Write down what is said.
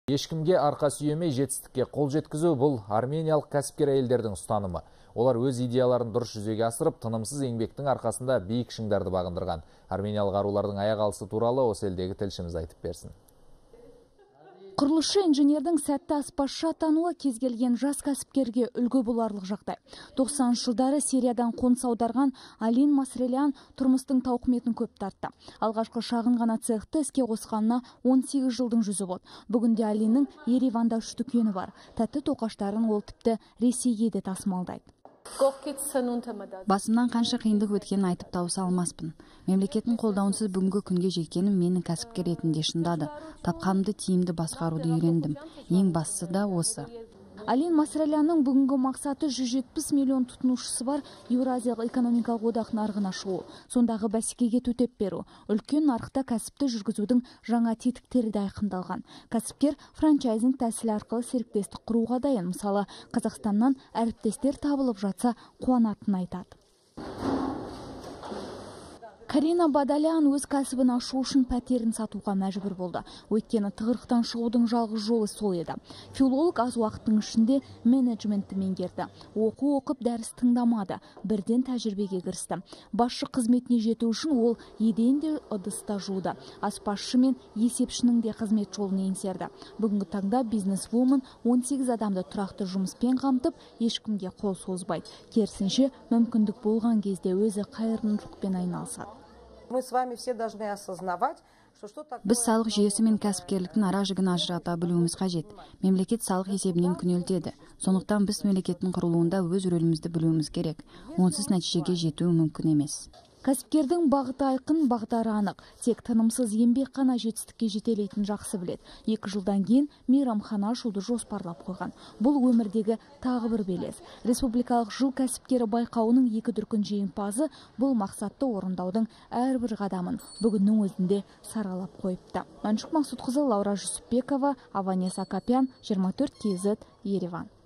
Ешкімге арқа сүйемей жетістікке қол жеткізу — бұл армениялық кәсіпкер әйелдердің ұстанымы. Олар өз идеяларын дұрыс жүзеге асырып, тынымсыз еңбектің арқасында биік шыңдарды бағындырған. Армениялық арулардың аяқ алысы туралы осы елдегі тілшіміз айтып берсін. Құрылысшы инженердің сәтті аспазшы атануы кез келген жас кәсіпкерге үлгі боларлық жағдай. 90-шы жылдары Сириядан қоныс аударған Алин Масрелян тұрмыстың тауқыметін көп тартты. Алғашқы шағын ғана цехты іске қосқанына 18 жылдың жүзі болды. Бүгінде Алиннің Ереванда 3 дүкені бар. Тәтті тоқаштарын ол тіпті Ресейге де тасымалдайды. Басымнан қанша қиындық өткенін айтып тауыса алмаспын. Мемлекеттің қолдауынсыз бүгінгі күнге жеткенім менің кәсіпкер ретінде шындады. Тапқанымды тиімді басқаруды үйрендім. Ең бастысы да осы. Алин Масрелянның бүгінгі мақсаты 170 миллион тұтынушысы бар Еуразиялық экономикалық одақ нарығына шығу. Сондағы бәсекеге төтеп беру. Үлкен нарықта кәсіпті жүргізудің жаңа тетіктері де айқындалған. Кәсіпкер франчайзинг тәсілі арқылы серіктестік құруға дайын. Мысалы, Қазақстаннан әріптестер табылып жатса, қуанатынын айтады. Карина Бадалян өз кәсібін ашу үшін пәтерін сатуға мәжбүр болды. Өйткені тығырықтан шығудың жалғыз жолы сол еді. Филолог аз уақыттың ішінде менеджментті меңгерді. Оқу оқып дәріс тыңдамады. Бірден тәжірибеге кірісті. Басшы қызметіне жету үшін ол еден де ыдыста жуды. Аспазшы мен есепшінің де қызмет жолын еңсерді. Бүгінгі таңда бизнес-вумен 18 адамды тұрақты жұмыспен қамтып, ешкімге қол созбайды. Керісінше, мүмкіндік болған кезде өзі қайырымдылықпен айналысады. Біз салық жүйесі мен кәсіпкерліктің ара жігін ажырата білуіміз қажет. Мемлекет салық есебінен күнелтеді. Сондықтан біз мемлекеттің құрылуында өз рөлімізді білуіміз керек. Онсыз нәтижеге жету мүмкін емес. Кәсіпкердің бағыты айқын, бағдары анық. Тек тынымсыз еңбек қана жетістікке жетелейтін жақсы білет. 2 жылдан кейін мейрамхана ашуды жоспарлап қойған. Бұл өмірдегі тағы бір белес. Республикалық жыл кәсіпкері байқауының 2 дүркін жеңімпазы бұл мақсатты орындаудың әрбір қадамын бүгіннің өзінде саралап қойыпты. Мәншүк Мақсұтқызы, Лаура Жүсіпбекова, Аванес Акопян, 24 KZ, Ереван.